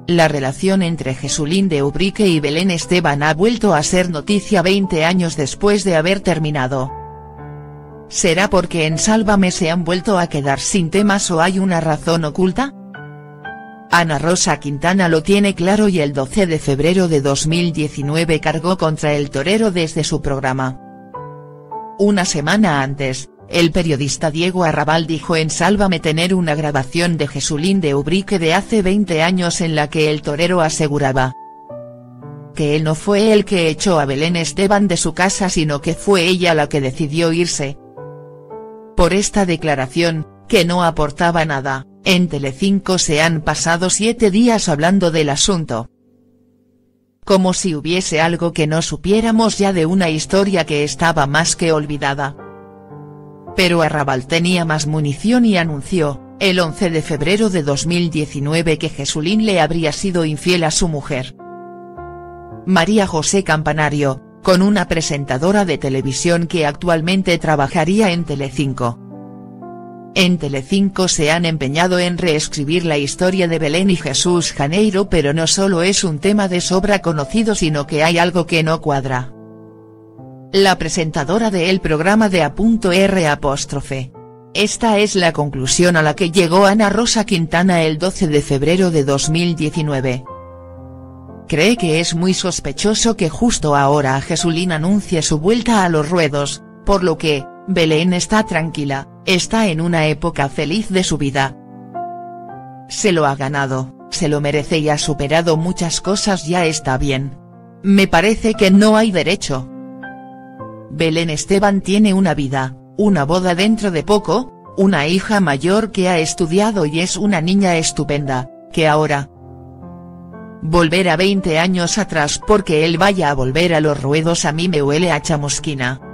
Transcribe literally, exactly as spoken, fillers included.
La relación entre Jesulín de Ubrique y Belén Esteban ha vuelto a ser noticia veinte años después de haber terminado. ¿Será porque en Sálvame se han vuelto a quedar sin temas o hay una razón oculta? Ana Rosa Quintana lo tiene claro y el doce de febrero de dos mil diecinueve cargó contra el torero desde su programa. Una semana antes, el periodista Diego Arrabal dijo en Sálvame tener una grabación de Jesulín de Ubrique de hace veinte años en la que el torero aseguraba que él no fue el que echó a Belén Esteban de su casa sino que fue ella la que decidió irse. Por esta declaración, que no aportaba nada, en Telecinco se han pasado siete días hablando del asunto. Como si hubiese algo que no supiéramos ya de una historia que estaba más que olvidada. Pero Arrabal tenía más munición y anunció, el once de febrero de dos mil diecinueve que Jesulín le habría sido infiel a su mujer, María José Campanario, con una presentadora de televisión que actualmente trabajaría en Telecinco. En Telecinco se han empeñado en reescribir la historia de Belén y Jesús Janeiro, pero no solo es un tema de sobra conocido sino que hay algo que no cuadra. La presentadora de el programa de A.R. Esta es la conclusión a la que llegó Ana Rosa Quintana el doce de febrero de dos mil diecinueve. Cree que es muy sospechoso que justo ahora Jesulín anuncie su vuelta a los ruedos, por lo que, Belén está tranquila, está en una época feliz de su vida. Se lo ha ganado, se lo merece y ha superado muchas cosas, ya está bien. Me parece que no hay derecho. Belén Esteban tiene una vida, una boda dentro de poco, una hija mayor que ha estudiado y es una niña estupenda, que ahora volver a veinte años atrás porque él vaya a volver a los ruedos a mí me huele a chamusquina.